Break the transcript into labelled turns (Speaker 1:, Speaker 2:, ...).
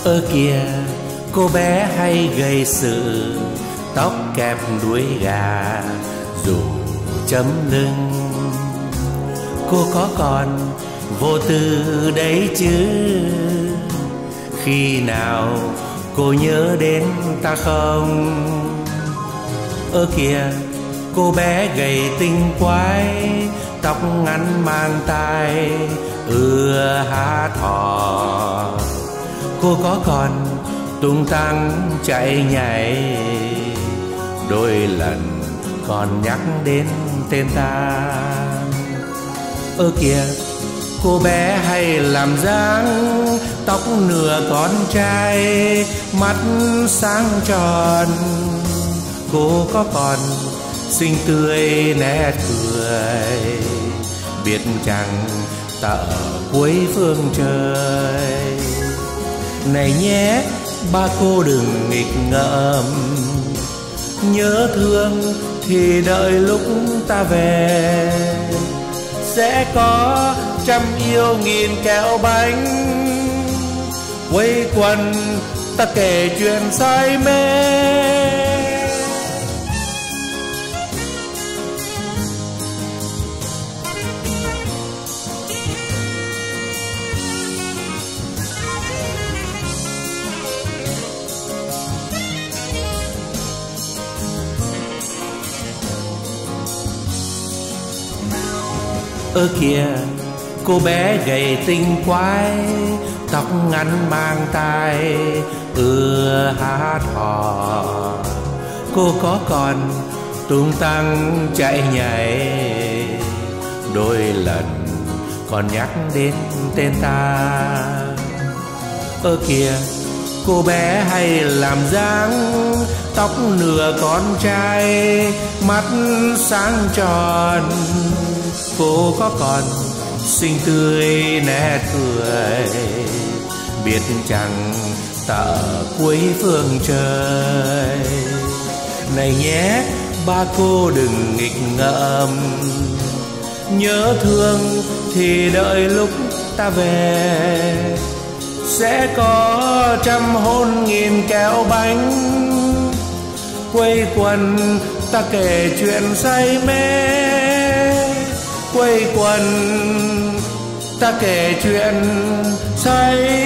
Speaker 1: Ơ kìa, cô bé hay gây sự, tóc kẹp đuôi gà, dù chấm lưng. Cô có còn vô tư đấy chứ? Khi nào cô nhớ đến ta không? Ơ kìa, cô bé gầy tinh quái, tóc ngắn mang tai, hát hò. Cô có còn tung tăng chạy nhảy, đôi lần còn nhắc đến tên ta. Ơ kìa, cô bé hay làm dáng, tóc nửa con trai, mắt sáng tròn. Cô có còn xinh tươi nét cười, biết chăng ta ở cuối phương trời. Này nhé, ba cô đừng nghịch ngợm, nhớ thương thì đợi lúc ta về. Sẽ có trăm yêu nghìn kẹo bánh, quây quần ta kể chuyện say mê. Ơ kìa, cô bé gầy tinh quái, tóc ngắn mang tai, hát hò. Cô có còn tung tăng chạy nhảy, đôi lần còn nhắc đến tên ta. Ơ kìa, cô bé hay làm dáng, tóc nửa con trai, mắt sáng tròn. Cô có còn xinh tươi nét cười, biết chăng ta ở cuối phương trời. Này nhé, ba cô đừng nghịch ngợm, nhớ thương thì đợi lúc ta về. Sẽ có trăm hôn nghìn kẹo bánh, quây quần ta kể chuyện say mê. Quây quần ta kể chuyện say